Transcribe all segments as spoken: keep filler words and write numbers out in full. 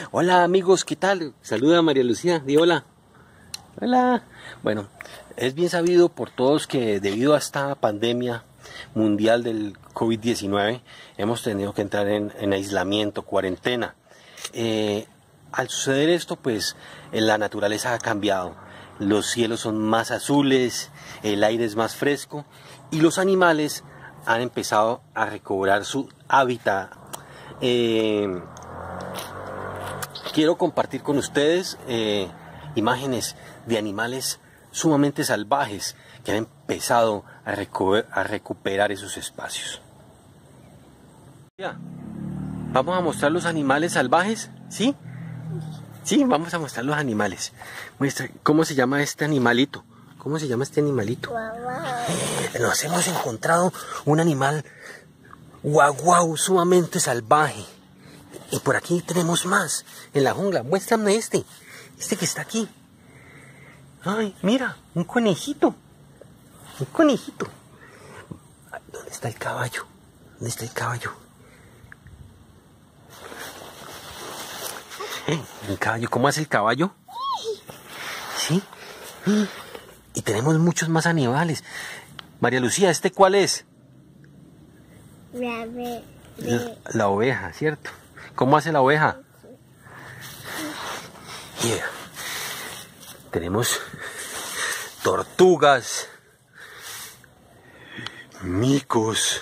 Hola amigos, ¿qué tal? Saluda a María Lucía, di hola. Hola. Bueno, es bien sabido por todos que debido a esta pandemia mundial del COVID diecinueve hemos tenido que entrar en, en aislamiento, cuarentena. Eh, al suceder esto, pues la naturaleza ha cambiado. Los cielos son más azules, el aire es más fresco y los animales han empezado a recobrar su hábitat. Eh, quiero compartir con ustedes eh, imágenes de animales sumamente salvajes que han empezado a, recu a recuperar esos espacios. Ya. Vamos a mostrar los animales salvajes, ¿sí? Sí, vamos a mostrar los animales. Muestra, ¿cómo se llama este animalito? ¿Cómo se llama este animalito? Nos hemos encontrado un animal guau guau, sumamente salvaje. Y por aquí tenemos más, en la jungla. Muéstrame este, este que está aquí. Ay, mira, un conejito. Un conejito. ¿Dónde está el caballo? ¿Dónde está el caballo? ¿El caballo? ¿Cómo hace el caballo? ¿Sí? Y tenemos muchos más animales. María Lucía, ¿este cuál es? La, de... la, la oveja, ¿cierto? ¿Cómo hace la oveja? Yeah. Tenemos tortugas, micos,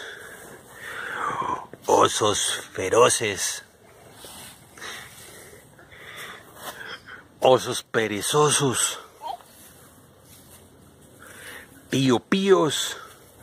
osos feroces, osos perezosos, pío píos,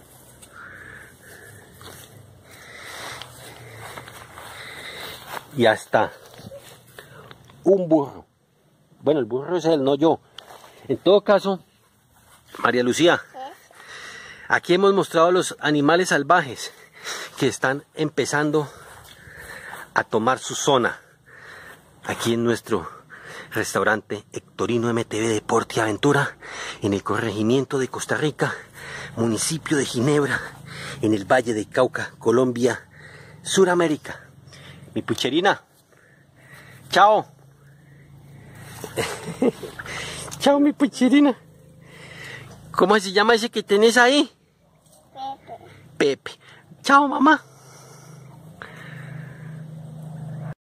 y hasta un burro. Bueno, el burro es él, no yo. En todo caso, María Lucía, aquí hemos mostrado los animales salvajes que están empezando a tomar su zona aquí en nuestro restaurante Hectorino M T V Deporte y Aventura, en el corregimiento de Costa Rica, municipio de Ginebra, en el Valle de Cauca, Colombia, Suramérica. Mi pucherina, chao. Chao, mi pucherina. ¿Cómo se llama ese que tenés ahí? Pepe. Pepe. Chao, mamá.